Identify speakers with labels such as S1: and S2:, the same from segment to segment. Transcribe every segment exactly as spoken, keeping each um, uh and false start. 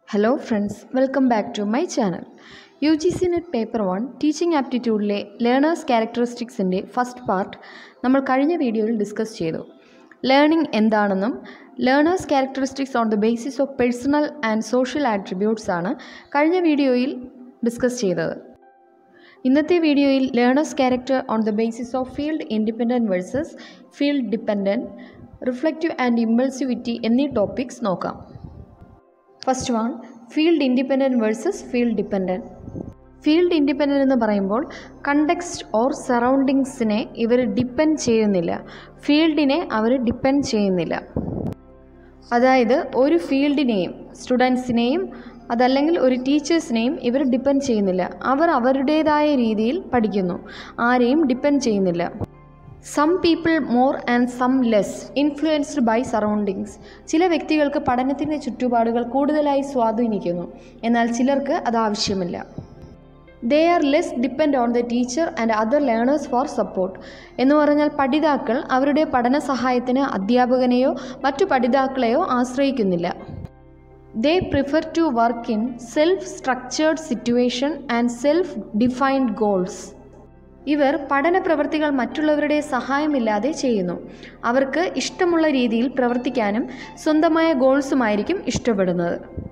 S1: Hello friends, welcome back to my channel. U G C Net Paper one Teaching Aptitude le Learners Characteristics inde first part നമ്മൾ കഴിഞ്ഞ വീഡിയോയിൽ discuss ചെയ്തു. Learning എന്താണെന്നും learners characteristics on the basis of personal and social attributes ആണ് കഴിഞ്ഞ വീഡിയോയിൽ discuss ചെയ്തത്. ഇന്നത്തെ വീഡിയോയിൽ learners character on the basis of field independent versus field dependent, reflective and impulsivity എന്നീ ടോപ്പിക്സ് നോക്കാം. First one, field independent versus field dependent. Field independent എന്ന് പറയുമ്പോൾ കണ്ടെക്സ്റ്റ് ഓർ സറൗണ്ടിങ്സിനെ ഇവർ ഡിപ്പെൻഡ് ചെയ്യുന്നില്ല, ഫീൽഡിനെ അവർ ഡിപ്പെൻഡ് ചെയ്യുന്നില്ല. അതായത് ഒരു ഫീൽഡിനെയും സ്റ്റുഡൻസിനെയും അതല്ലെങ്കിൽ ഒരു ടീച്ചേഴ്സിനെയും ഇവർ ഡിപ്പെൻഡ് ചെയ്യുന്നില്ല. അവർ അവരുടേതായ രീതിയിൽ പഠിക്കുന്നു, ആരെയും ഡിപ്പെൻഡ് ചെയ്യുന്നില്ല. Some people more and some less influenced by surroundings. ചില വ്യക്തികൾക്ക് പഠനത്തിൻ്റെ ചുറ്റുപാടുകൾ കൂടുതലായി സ്വാധീനിക്കുന്നു, എന്നാൽ ചിലർക്ക് അത് ആവശ്യമില്ല. They are less depend on the teacher and other learners for support. എന്ന് പറഞ്ഞാൽ പഠിതാക്കൾ അവരുടെ പഠന സഹായത്തിന് അധ്യാപകനെയോ മറ്റു പഠിതാക്കളെയോ ആശ്രയിക്കുന്നില്ല. They prefer to work in self structured situation and self defined goals. ഇവർ പഠന പ്രവൃത്തികൾ മറ്റുള്ളവരുടെ സഹായമില്ലാതെ ചെയ്യുന്നു. അവർക്ക് ഇഷ്ടമുള്ള രീതിയിൽ പ്രവർത്തിക്കാനും സ്വന്തമായ ഗോൾസുമായിരിക്കും ഇഷ്ടപ്പെടുന്നത്.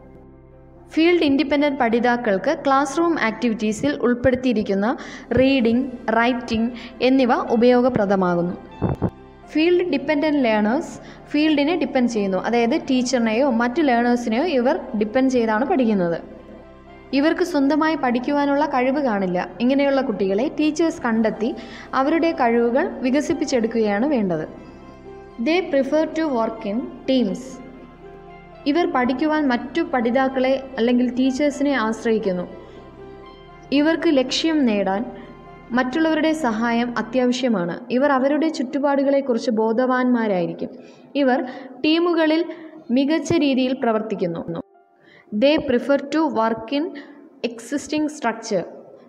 S1: ഫീൽഡ് ഇൻഡിപെൻഡൻറ്റ് പഠിതാക്കൾക്ക് ക്ലാസ് റൂം ആക്ടിവിറ്റീസിൽ ഉൾപ്പെടുത്തിയിരിക്കുന്ന റീഡിംഗ്, റൈറ്റിംഗ് എന്നിവ ഉപയോഗപ്രദമാകുന്നു. ഫീൽഡ് ഡിപ്പെൻഡൻറ്റ് ലേണേഴ്സ് ഫീൽഡിനെ ഡിപ്പെൻഡ് ചെയ്യുന്നു, അതായത് ടീച്ചറിനെയോ മറ്റു ലേണേഴ്സിനെയോ ഇവർ ഡിപ്പെൻഡ് ചെയ്താണ് പഠിക്കുന്നത്. ഇവർക്ക് സ്വന്തമായി പഠിക്കുവാനുള്ള കഴിവ് കാണില്ല. ഇങ്ങനെയുള്ള കുട്ടികളെ ടീച്ചേഴ്സ് കണ്ടെത്തി അവരുടെ കഴിവുകൾ വികസിപ്പിച്ചെടുക്കുകയാണ് വേണ്ടത്. They prefer to work in teams. ഇവർ പഠിക്കുവാൻ മറ്റു പഠിതാക്കളെ അല്ലെങ്കിൽ ടീച്ചേഴ്സിനെ ആശ്രയിക്കുന്നു. ഇവർക്ക് ലക്ഷ്യം നേടാൻ മറ്റുള്ളവരുടെ സഹായം അത്യാവശ്യമാണ്. ഇവർ അവരുടെ ചുറ്റുപാടുകളെക്കുറിച്ച് ബോധവാന്മാരായിരിക്കും. ഇവർ ടീമുകളിൽ മികച്ച രീതിയിൽ പ്രവർത്തിക്കുന്നു. They prefer to work in existing structure.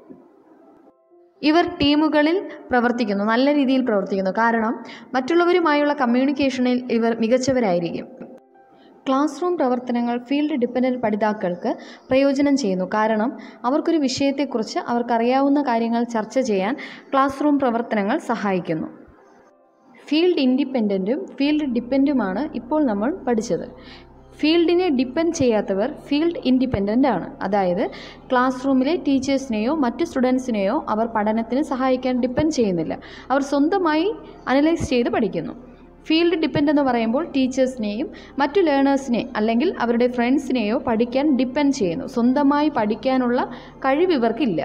S1: ഇവർ ടീമുകളിൽ പ്രവർത്തിക്കുന്നു, നല്ല രീതിയിൽ പ്രവർത്തിക്കുന്നു, കാരണം മറ്റുള്ളവരുമായുള്ള കമ്മ്യൂണിക്കേഷനിൽ ഇവർ മികച്ചവരായിരിക്കും. ക്ലാസ് റൂം പ്രവർത്തനങ്ങൾ ഫീൽഡ് ഡിപ്പെൻഡൻറ്റ് പഠിതാക്കൾക്ക് പ്രയോജനം ചെയ്യുന്നു, കാരണം അവർക്കൊരു വിഷയത്തെക്കുറിച്ച് അവർക്കറിയാവുന്ന കാര്യങ്ങൾ ചർച്ച ചെയ്യാൻ ക്ലാസ് റൂം പ്രവർത്തനങ്ങൾ സഹായിക്കുന്നു. ഫീൽഡ് ഇൻഡിപെൻഡൻറ്റും ഫീൽഡ് ഡിപ്പെൻഡുമാണ് ഇപ്പോൾ നമ്മൾ പഠിച്ചത്. ഫീൽഡിനെ ഡിപ്പെൻഡ് ചെയ്യാത്തവർ ഫീൽഡ് ഇൻഡിപെൻഡൻ്റ് ആണ്. അതായത് ക്ലാസ് റൂമിലെ ടീച്ചേഴ്സിനെയോ മറ്റു സ്റ്റുഡൻസിനെയോ അവർ പഠനത്തിന് സഹായിക്കാൻ ഡിപ്പെൻഡ് ചെയ്യുന്നില്ല, അവർ സ്വന്തമായി അനലൈസ് ചെയ്ത് പഠിക്കുന്നു. ഫീൽഡ് ഡിപ്പെൻഡ് എന്ന് പറയുമ്പോൾ ടീച്ചേഴ്സിനെയും മറ്റു ലേണേഴ്സിനെ അല്ലെങ്കിൽ അവരുടെ ഫ്രണ്ട്സിനെയോ പഠിക്കാൻ ഡിപ്പെൻഡ് ചെയ്യുന്നു, സ്വന്തമായി പഠിക്കാനുള്ള കഴിവ് ഇവർക്കില്ല.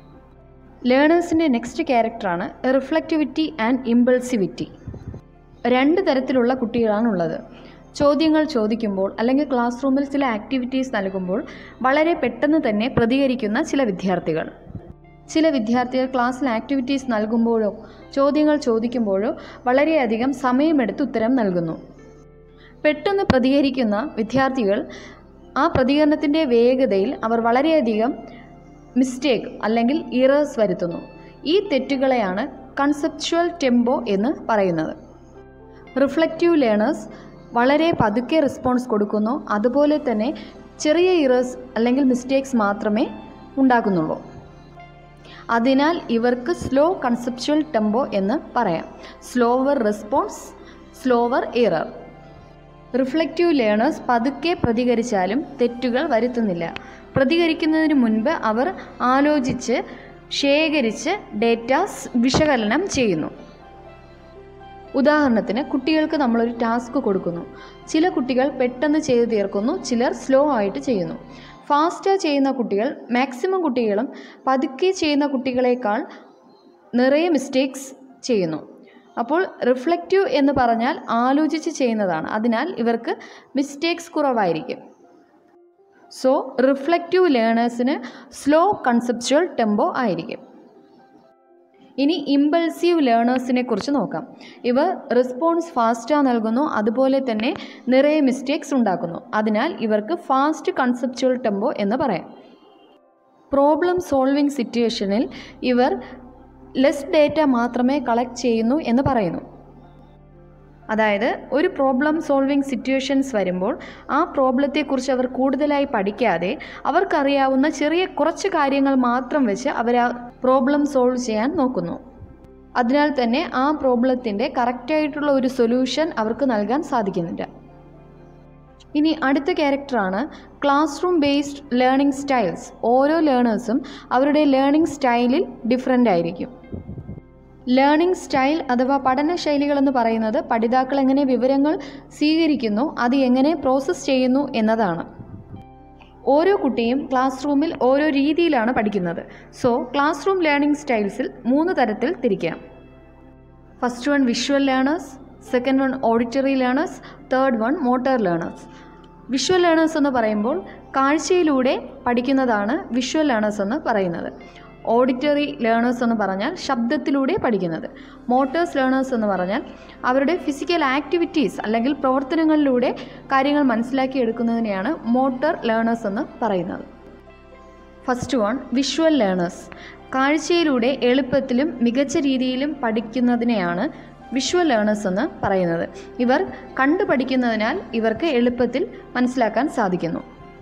S1: ലേണേഴ്സിൻ്റെ നെക്സ്റ്റ് ക്യാരക്ടറാണ് റിഫ്ലെക്റ്റിവിറ്റി ആൻഡ് ഇമ്പൾസിവിറ്റി. രണ്ട് തരത്തിലുള്ള കുട്ടികളാണുള്ളത്. ചോദ്യങ്ങൾ ചോദിക്കുമ്പോൾ അല്ലെങ്കിൽ ക്ലാസ് റൂമിൽ ചില ആക്ടിവിറ്റീസ് നൽകുമ്പോൾ വളരെ പെട്ടെന്ന് തന്നെ പ്രതികരിക്കുന്ന ചില വിദ്യാർത്ഥികൾ. ചില വിദ്യാർത്ഥികൾ ക്ലാസ്സിൽ ആക്ടിവിറ്റീസ് നൽകുമ്പോഴോ ചോദ്യങ്ങൾ ചോദിക്കുമ്പോഴോ വളരെയധികം സമയമെടുത്ത് ഉത്തരം നൽകുന്നു. പെട്ടെന്ന് പ്രതികരിക്കുന്ന വിദ്യാർത്ഥികൾ ആ പ്രതികരണത്തിൻ്റെ വേഗതയിൽ അവർ വളരെയധികം മിസ്റ്റേക്ക് അല്ലെങ്കിൽ ഇറേഴ്സ് വരുത്തുന്നു. ഈ തെറ്റുകളെയാണ് കൺസെപ്ച്വൽ ടെമ്പോ എന്ന് പറയുന്നത്. റിഫ്ലെക്റ്റീവ് ലേണേഴ്സ് വളരെ പതുക്കെ റെസ്പോൺസ് കൊടുക്കുന്നു, അതുപോലെ തന്നെ ചെറിയ ഇറേഴ്സ് അല്ലെങ്കിൽ മിസ്റ്റേക്സ് മാത്രമേ ഉണ്ടാക്കുന്നുള്ളൂ. അതിനാൽ ഇവർക്ക് സ്ലോ കൺസെപ്ച്വൽ ടെമ്പോ എന്ന് പറയാം. Slower response, slower error. Reflective learners പതുക്കെ പ്രതികരിച്ചാലും തെറ്റുകൾ വരുത്തുന്നില്ല. പ്രതികരിക്കുന്നതിന് മുൻപ് അവർ ആലോചിച്ച് ശേഖരിച്ച് ഡേറ്റാസ് വിശകലനം ചെയ്യുന്നു. ഉദാഹരണത്തിന്, കുട്ടികൾക്ക് നമ്മളൊരു ടാസ്ക് കൊടുക്കുന്നു. ചില കുട്ടികൾ പെട്ടെന്ന് ചെയ്ത് തീർക്കുന്നു, ചിലർ സ്ലോ ആയിട്ട് ചെയ്യുന്നു. ഫാസ്റ്റ് ചെയ്യുന്ന കുട്ടികൾ മാക്സിമം കുട്ടികളും പതുക്കെ ചെയ്യുന്ന കുട്ടികളെക്കാൾ നിറയെ മിസ്റ്റേക്സ് ചെയ്യുന്നു. അപ്പോൾ റിഫ്ലെക്റ്റീവ് എന്ന് പറഞ്ഞാൽ ആലോചിച്ച് ചെയ്യുന്നതാണ്, അതിനാൽ ഇവർക്ക് മിസ്റ്റേക്സ് കുറവായിരിക്കും. സോ റിഫ്ലെക്റ്റീവ് ലേണേഴ്സിന് സ്ലോ കൺസെപ്ച്വൽ ടെമ്പോ ആയിരിക്കും. ഇനി ഇമ്പൾസീവ് ലേണേഴ്സിനെ കുറിച്ച് നോക്കാം. ഇവർ റെസ്പോൺസ് ഫാസ്റ്റാ നൽകുന്നു, അതുപോലെ തന്നെ നിറയെ മിസ്റ്റേക്സ് ഉണ്ടാക്കുന്നു. അതിനാൽ ഇവർക്ക് ഫാസ്റ്റ് കൺസെപ്ച്വൽ ടെമ്പോ എന്ന് പറയാം. പ്രോബ്ലം സോൾവിങ് സിറ്റുവേഷനിൽ ഇവർ ലെസ് ഡേറ്റ മാത്രമേ കളക്ട് ചെയ്യുന്നു എന്ന് പറയുന്നു. അതായത് ഒരു പ്രോബ്ലം സോൾവിങ് സിറ്റുവേഷൻസ് വരുമ്പോൾ ആ പ്രോബ്ലത്തെക്കുറിച്ച് അവർ കൂടുതലായി പഠിക്കാതെ അവർക്കറിയാവുന്ന ചെറിയ കുറച്ച് കാര്യങ്ങൾ മാത്രം വെച്ച് അവർ ആ പ്രോബ്ലം സോൾവ് ചെയ്യാൻ നോക്കുന്നു. അതിനാൽ തന്നെ ആ പ്രോബ്ലത്തിൻ്റെ കറക്റ്റായിട്ടുള്ള ഒരു സൊല്യൂഷൻ അവർക്ക് നൽകാൻ സാധിക്കുന്നില്ല. ഇനി അടുത്ത ക്യാരക്ടറാണ് class room based learning styles. ഓരോ ലേണേഴ്സും അവരുടെ ലേണിംഗ് സ്റ്റൈലിൽ ഡിഫറൻ്റ് ആയിരിക്കും. ലേണിംഗ് സ്റ്റൈൽ അഥവാ പഠന ശൈലികളെന്ന് പറയുന്നത് പഠിതാക്കൾ എങ്ങനെ വിവരങ്ങൾ സ്വീകരിക്കുന്നു, അത് എങ്ങനെ പ്രോസസ്സ് ചെയ്യുന്നു എന്നതാണ്. ഓരോ കുട്ടിയും ക്ലാസ് റൂമിൽ ഓരോ രീതിയിലാണ് പഠിക്കുന്നത്. സോ ക്ലാസ് റൂം ലേണിംഗ് സ്റ്റൈൽസിൽ മൂന്ന് തരത്തിൽ തിരിക്കാം. First one visual learners, second one auditory learners, third one motor learners. Visual learners എന്ന് പറയുമ്പോൾ കാഴ്ചയിലൂടെ പഠിക്കുന്നതാണ് വിഷ്വൽ ലേണേഴ്സ് എന്ന് പറയുന്നത്. ഓഡിറ്ററി ലേണേഴ്സ് എന്ന് പറഞ്ഞാൽ ശബ്ദത്തിലൂടെ പഠിക്കുന്നത്. മോട്ടേഴ്സ് ലേണേഴ്സ് എന്ന് പറഞ്ഞാൽ അവരുടെ ഫിസിക്കൽ ആക്ടിവിറ്റീസ് അല്ലെങ്കിൽ പ്രവർത്തനങ്ങളിലൂടെ കാര്യങ്ങൾ മനസ്സിലാക്കിയെടുക്കുന്നതിനെയാണ് മോട്ടോർ ലേണേഴ്സ് എന്ന് പറയുന്നത്. First one visual learners. കാഴ്ചയിലൂടെ എളുപ്പത്തിലും മികച്ച രീതിയിലും പഠിക്കുന്നതിനെയാണ് വിഷ്വൽ ലേണേഴ്സ് എന്ന് പറയുന്നത്. ഇവർ കണ്ടു പഠിക്കുന്നതിനാൽ ഇവർക്ക് എളുപ്പത്തിൽ മനസ്സിലാക്കാൻ സാധിക്കുന്നു.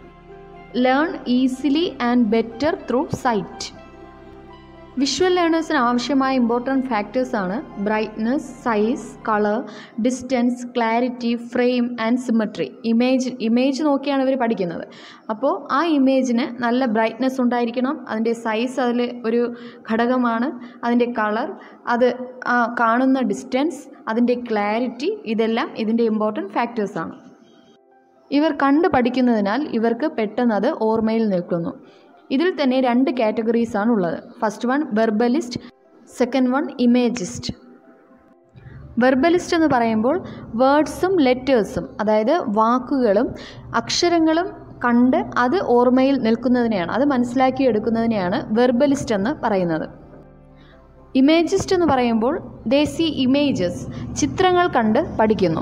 S1: Learn easily and better through sight. Visual ലേണേഴ്സിന് ആവശ്യമായ ഇമ്പോർട്ടൻറ്റ് ഫാക്ടേഴ്സാണ് brightness, size, colour, distance, clarity, frame and symmetry. Image image നോക്കിയാണ് ഇവർ പഠിക്കുന്നത്. അപ്പോൾ ആ ഇമേജിന് നല്ല ബ്രൈറ്റ്നസ് ഉണ്ടായിരിക്കണം, അതിൻ്റെ സൈസ് അതിൽ ഒരു ഘടകമാണ്, അതിൻ്റെ കളർ, അത് ആ കാണുന്ന ഡിസ്റ്റൻസ്, അതിൻ്റെ ക്ലാരിറ്റി, ഇതെല്ലാം ഇതിൻ്റെ ഇമ്പോർട്ടൻറ്റ് ഫാക്ടേഴ്സാണ്. ഇവർ കണ്ട് പഠിക്കുന്നതിനാൽ ഇവർക്ക് പെട്ടെന്ന് അത് ഓർമ്മയിൽ നിൽക്കുന്നു. ഇതിൽ തന്നെ രണ്ട് കാറ്റഗറീസാണ് ഉള്ളത്. First one verbalist, second one imagist. Verbalist എന്ന് പറയുമ്പോൾ വേർഡ്സും ലെറ്റേഴ്സും, അതായത് വാക്കുകളും അക്ഷരങ്ങളും കണ്ട് അത് ഓർമ്മയിൽ നിൽക്കുന്നതിനെയാണ്, അത് മനസ്സിലാക്കി എടുക്കുന്നതിനെയാണ് വെർബലിസ്റ്റ് എന്ന് പറയുന്നത്. ഇമേജിസ്റ്റ് എന്ന് പറയുമ്പോൾ ദേ സീ ഇമേജസ്, ചിത്രങ്ങൾ കണ്ട് പഠിക്കുന്നു.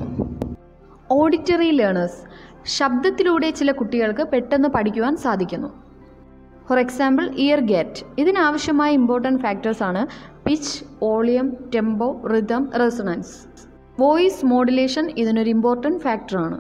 S1: Auditory learners. ശബ്ദത്തിലൂടെ ചില കുട്ടികൾക്ക് പെട്ടെന്ന് പഠിക്കുവാൻ സാധിക്കുന്നു. For example ear gate. ഇതിനാവശ്യമായ ഇമ്പോർട്ടൻറ്റ് ഫാക്ടേഴ്സാണ് pitch, volume, tempo, rhythm, resonance. Voice modulation ഇതിനൊരു ഇമ്പോർട്ടൻറ്റ് ഫാക്ടറാണ്.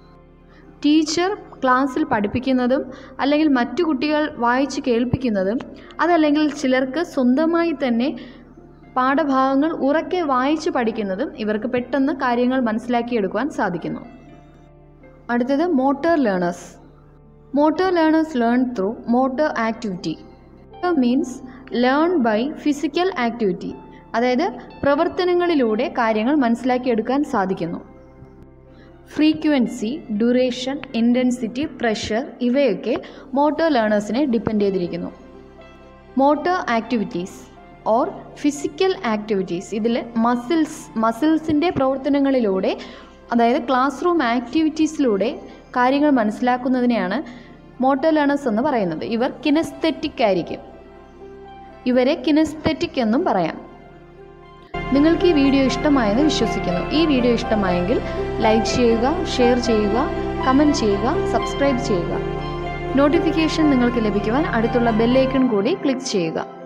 S1: ടീച്ചർ ക്ലാസ്സിൽ പഠിപ്പിക്കുന്നതും അല്ലെങ്കിൽ മറ്റു കുട്ടികൾ വായിച്ച് കേൾപ്പിക്കുന്നതും അതല്ലെങ്കിൽ ചിലർക്ക് സ്വന്തമായി തന്നെ പാഠഭാഗങ്ങൾ ഉറക്കെ വായിച്ച് പഠിക്കുന്നതും ഇവർക്ക് പെട്ടെന്ന് കാര്യങ്ങൾ മനസ്സിലാക്കിയെടുക്കുവാൻ സാധിക്കുന്നു. അടുത്തത് motor learners. Motor learners learn through motor activity. Motor means learn by physical activity. അതായത് പ്രവർത്തനങ്ങളിലൂടെ കാര്യങ്ങൾ മനസ്സിലാക്കിയെടുക്കാൻ സാധിക്കുന്നു. ഫ്രീക്വൻസി, ഡ്യൂറേഷൻ, ഇൻറ്റൻസിറ്റി, പ്രഷർ ഇവയൊക്കെ മോട്ടോർ ലേണേഴ്സിനെ ഡിപ്പെൻഡ് ചെയ്തിരിക്കുന്നു. Motor activities or physical activities, ഇതിൽ മസിൽസ് മസിൽസിൻ്റെ പ്രവർത്തനങ്ങളിലൂടെ, അതായത് ക്ലാസ് റൂം ആക്ടിവിറ്റീസിലൂടെ കാര്യങ്ങൾ മനസ്സിലാക്കുന്നതിനെയാണ് മോട്ടോർ ലേണേഴ്സ് എന്ന് പറയുന്നത്. ഇവർ കിനസ്തെറ്റിക് ആയിരിക്കും. ഇവരെ കിനസ്തെറ്റിക് എന്നും പറയാം. നിങ്ങൾക്ക് ഈ വീഡിയോ ഇഷ്ടമായെന്ന് വിശ്വസിക്കുന്നു. ഈ വീഡിയോ ഇഷ്ടമായെങ്കിൽ ലൈക്ക് ചെയ്യുക, ഷെയർ ചെയ്യുക, കമൻറ്റ് ചെയ്യുക, സബ്സ്ക്രൈബ് ചെയ്യുക. നോട്ടിഫിക്കേഷൻ നിങ്ങൾക്ക് ലഭിക്കുവാൻ അടുത്തുള്ള ബെൽ ഐക്കൺ കൂടി ക്ലിക്ക് ചെയ്യുക.